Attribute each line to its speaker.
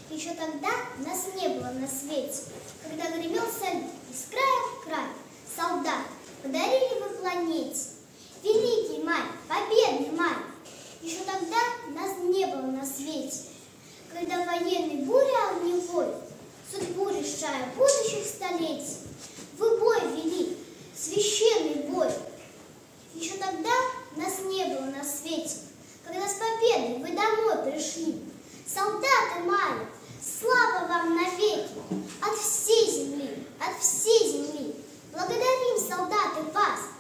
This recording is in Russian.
Speaker 1: Еще тогда нас не было на свете, когда гремел салют из края в край. Солдат подарили вы планете великий май, победный май. Еще тогда нас не было на свете, когда военный буря огневой, судьбу решая будущих столетий, вы бой вели, священный бой. Еще тогда нас не было на свете, когда с победой вы домой пришли. Солдаты мои, слава вам навеки, от всей земли, благодарим, солдаты, вас.